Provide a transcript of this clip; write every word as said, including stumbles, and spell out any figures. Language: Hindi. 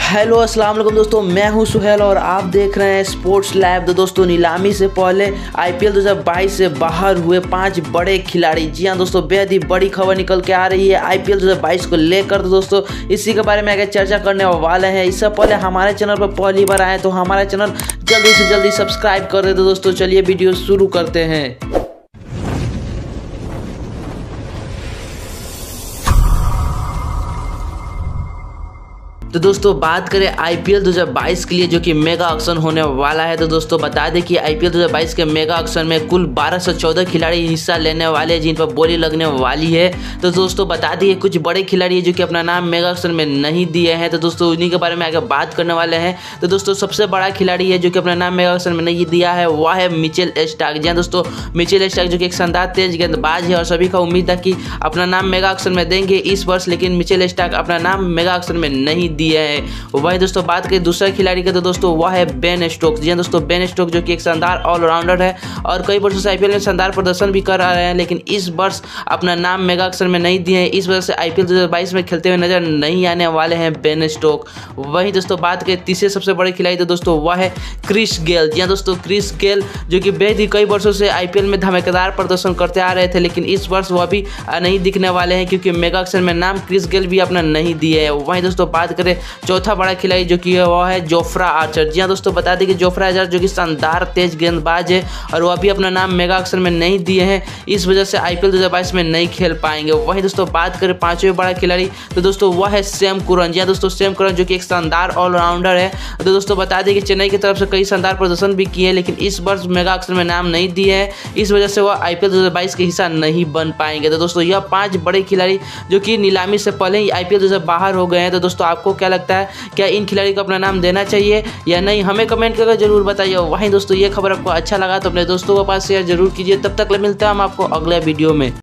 हेलो अस्सलाम वालेकुम दोस्तों, मैं हूं सुहेल और आप देख रहे हैं स्पोर्ट्स लैब। तो दोस्तों, नीलामी से पहले आईपीएल दो हज़ार बाईस से बाहर हुए पांच बड़े खिलाड़ी। जी हां दोस्तों, बेहद ही बड़ी खबर निकल के आ रही है आईपीएल दो हज़ार बाईस को लेकर। तो दोस्तों, इसी के बारे में आगे चर्चा करने वाले हैं। इससे पहले हमारे चैनल पर पहली बार आए तो हमारा चैनल जल्दी से जल्दी सब्सक्राइब कर दे। तो दोस्तों चलिए वीडियो शुरू करते हैं। तो दोस्तों, बात करें आईपीएल दो हज़ार बाईस के लिए जो कि मेगा ऑक्शन होने वाला है। तो दोस्तों बता दें कि आईपीएल दो हज़ार बाईस के मेगा ऑक्शन में कुल बारह सौ चौदह खिलाड़ी हिस्सा लेने वाले हैं जिन पर बोली लगने वाली है। तो दोस्तों बता दिए कुछ बड़े खिलाड़ी हैं जो कि अपना नाम मेगा ऑक्शन में नहीं दिए हैं। तो दोस्तों उन्हीं के बारे में आगे बात करने वाले हैं। तो दोस्तों सबसे बड़ा खिलाड़ी है जो कि अपना नाम मेगा ऑक्शन में नहीं दिया है, वह है मिचेल स्टार्क। जी दोस्तों, मिचेल स्टार्क जो कि एक शानदार तेज गेंदबाज है और सभी का उम्मीद है कि अपना नाम मेगा ऑक्शन में देंगे इस वर्ष, लेकिन मिचेल स्टार्क अपना नाम मेगा ऑक्शन में नहीं दिए हैं। वही दोस्तों बात करें दूसरे खिलाड़ी का, तो दोस्तों वह है बेन स्टोक्स। जी दोस्तों, बेन स्टोक्स जो कि एक शानदार ऑलराउंडर है और कई वर्षों से आईपीएल में शानदार प्रदर्शन भी कर रहे हैं, लेकिन इस वर्ष अपना नाम मेगा ऑक्शन में नहीं दिए हैं। इस वजह से आईपीएल दो हज़ार बाईस में खेलते हुए नजर नहीं आने वाले हैं बेन स्टोक। वही दोस्तों बात करें तीसरे सबसे बड़े खिलाड़ी, तो दोस्तों वह है क्रिस गेल। जी दोस्तों, क्रिस गेल जो कि बेहद ही कई वर्षों से आईपीएल में धमाकेदार प्रदर्शन करते आ रहे थे, लेकिन इस वर्ष वह भी नहीं दिखने वाले हैं क्योंकि मेगा ऑक्शन में नाम क्रिस गेल भी अपना नहीं दिए है। वहीं दोस्तों बात करें चौथा बड़ा खिलाड़ी जो कि वो है जोफ्रा आर्चर। जी हाँ दोस्तों, बता दें कि जोफ्रा आर्चर जो कि शानदार तेज गेंदबाज है और वह भी अपना नाम मेगा ऑक्शन में नहीं दिए हैं, इस वजह से आईपीएल दो हज़ार बाईस में नहीं खेल पाएंगे। वहीं दोस्तों बात करें पांचवें बड़ा खिलाड़ी, तो दोस्तों वह है सैम कुरन। जी हाँ दोस्तों, सैम कुरन जो कि एक शानदार ऑलराउंडर है। तो दोस्तों बता दें कि चेन्नई की तरफ से कई शानदार प्रदर्शन भी किए, लेकिन इस वर्ष मेगा ऑक्शन में नाम नहीं दिए हैं, इस वजह से वह आईपीएल दो हज़ार बाईस के हिस्सा नहीं बन पाएंगे। तो दोस्तों यह पांच बड़े खिलाड़ी जो कि नीलामी से पहले ही आईपीएल से बाहर हो गए हैं। तो दोस्तों आपको क्या लगता है, क्या इन खिलाड़ी को अपना नाम देना चाहिए या नहीं, हमें कमेंट करके जरूर बताइए। वहीं दोस्तों ये खबर आपको अच्छा लगा तो अपने दोस्तों के पास शेयर जरूर कीजिए। तब तक मिलते हैं हम आपको अगले वीडियो में।